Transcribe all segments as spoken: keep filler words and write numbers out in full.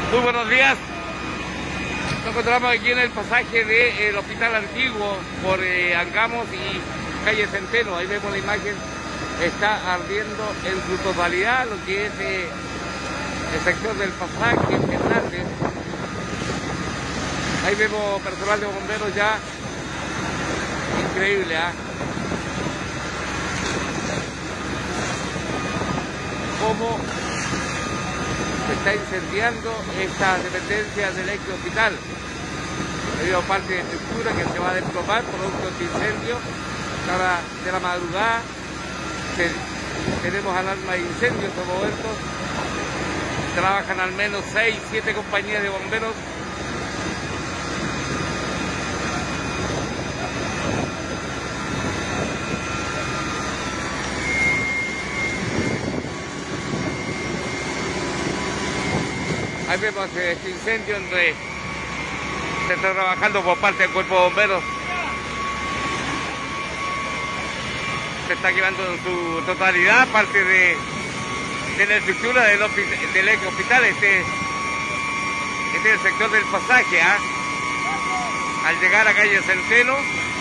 Muy buenos días. Nos encontramos aquí en el pasaje del Hospital Antiguo por eh, Angamos y calle Centeno. Ahí vemos la imagen. Está ardiendo en su totalidad lo que es eh, el sector del pasaje Fernández. Ahí vemos personal de bomberos ya. Increíble, ¿ah? ¿eh? Cómo se está incendiando esta dependencia del ex hospital. Ha habido parte de estructura que se va a desplomar producto de incendio. Ahora de la madrugada se, tenemos alarma de incendio en todo momento. Trabajan al menos seis, siete compañías de bomberos. Ahí vemos este incendio donde se está trabajando por parte del cuerpo de bomberos. Se está quemando en su totalidad parte de, de la estructura del, del ex hospital. Este, este es el sector del pasaje, ¿eh? Al llegar a calle Centeno,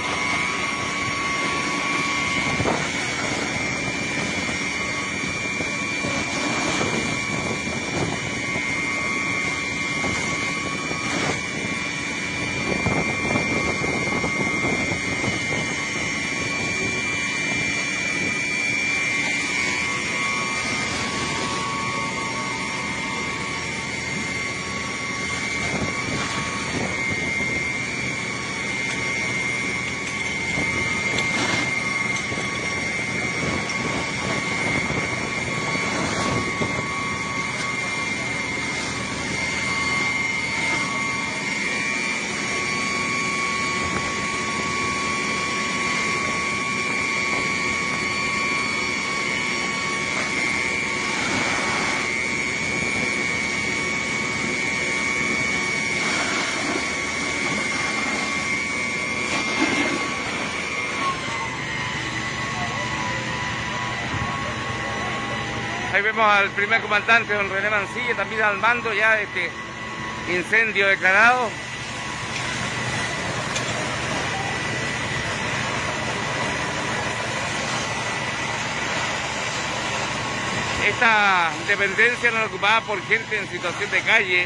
ahí vemos al primer comandante, don René Mancilla, también al mando ya de este incendio declarado. Esta dependencia no es ocupada por gente en situación de calle.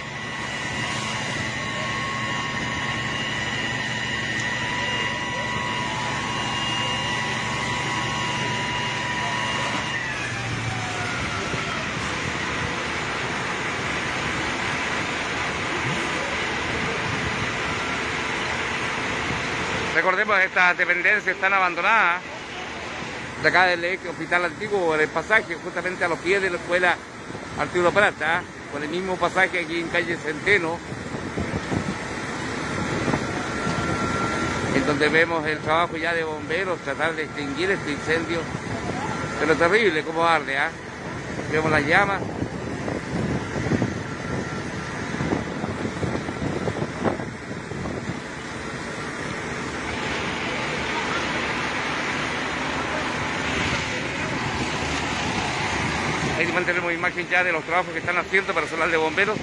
Recordemos que estas dependencias están abandonadas de acá del ex hospital antiguo, del pasaje, justamente a los pies de la escuela Arturo Prata, con el mismo pasaje aquí en calle Centeno, en donde vemos el trabajo ya de bomberos, tratar de extinguir este incendio, pero terrible como arde, ¿eh? Vemos las llamas. Ahí mantenemos imagen ya de los trabajos que están haciendo personal de bomberos.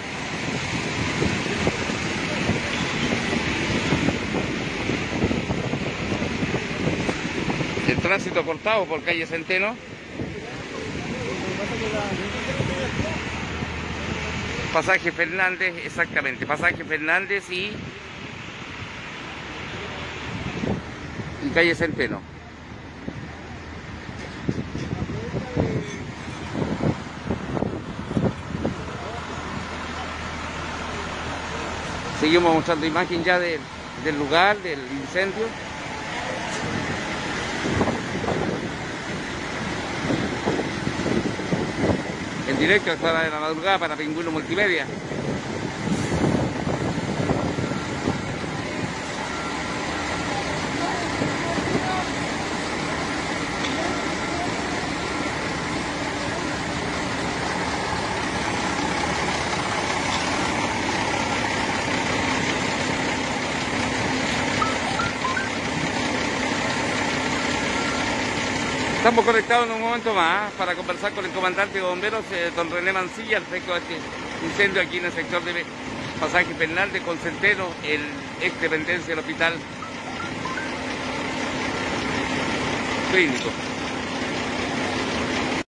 El tránsito cortado por calle Centeno. Pasaje Fernández, exactamente, pasaje Fernández y, y calle Centeno. Seguimos mostrando imagen ya de, del lugar, del incendio. En directo a esta hora de la madrugada para Pingüino Multimedia. Estamos conectados en un momento más para conversar con el comandante de bomberos, eh, don René Mancilla, al respecto de este incendio aquí en el sector de Pasaje Fernández con Centeno, el ex dependencia del hospital clínico.